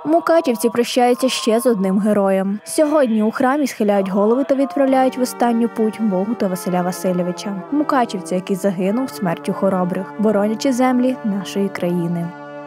Мукачівці прощаються ще з одним героєм. Сьогодні у храмі схиляють голови та відправляють в останню путь Богута Василя Васильовича. Мукачівця, який загинув смертю хоробрих, боронячи землі нашої країни.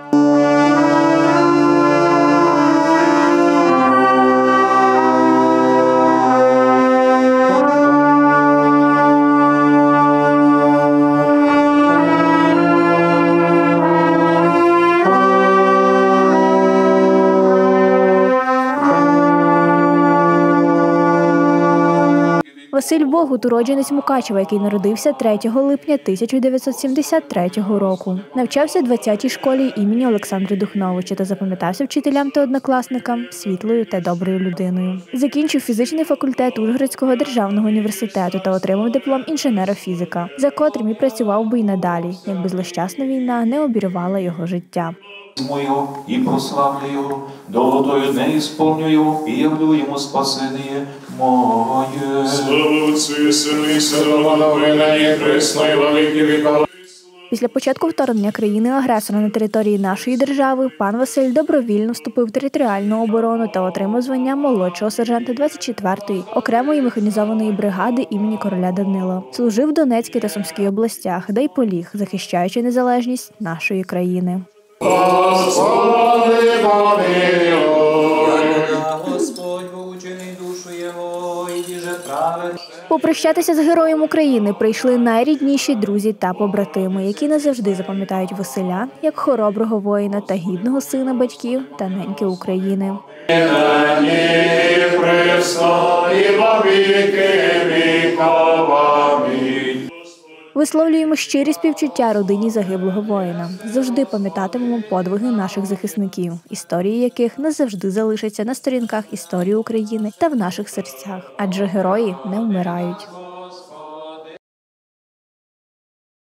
Василь Богут – уродженець Мукачева, який народився 3 липня 1973 року. Навчався в 20-й школі імені Олександра Духновича та запам'ятався вчителям та однокласникам світлою та доброю людиною. Закінчив фізичний факультет Ужгородського державного університету та отримав диплом інженера-фізика, за котрим і працював би й надалі, якби злощасна війна не обірвала його життя. Мою и прославлю Его, долготою дней исполню Его, и явлю Ему спасение мое. Слава Отцю і Сину і Святому Новина і Хрисно, і во віки віков. Після початку вторгнення країни-агресора на території нашої держави пан Василь добровільно вступив в територіальну оборону та отримав звання молодшого сержанта 24-ї окремої механізованої бригади імені короля Данила. Служив в Донецькій та Сумській областях, де й поліг, захищаючи незалежність нашої країни. Господи, помилуй. Господь, поучений душу Його, і діже праведно. Попрощатися з героєм України прийшли найрідніші друзі та побратими, які назавжди запам'ятають Василя як хороброго воїна та гідного сина батьків та неньки України. Нині присно і во віки віков. Амінь. Висловлюємо щирі співчуття родині загиблого воїна. Завжди пам'ятатимемо подвиги наших захисників, історії яких назавжди залишаться на сторінках історії України та в наших серцях. Адже герої не вмирають.